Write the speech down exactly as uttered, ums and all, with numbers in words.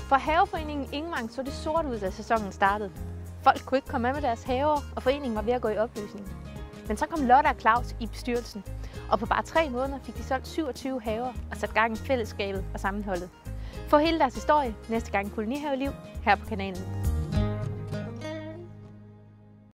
For haveforeningen Ingvang så det sort ud, da sæsonen startede. Folk kunne ikke komme med med deres haver, og foreningen var ved at gå i opløsning. Men så kom Lotte og Claus i bestyrelsen, og på bare tre måneder fik de solgt syvogtyve haver og sat gang i fællesskabet og sammenholdet. Få hele deres historie næste gang Kolonihaveliv her på kanalen.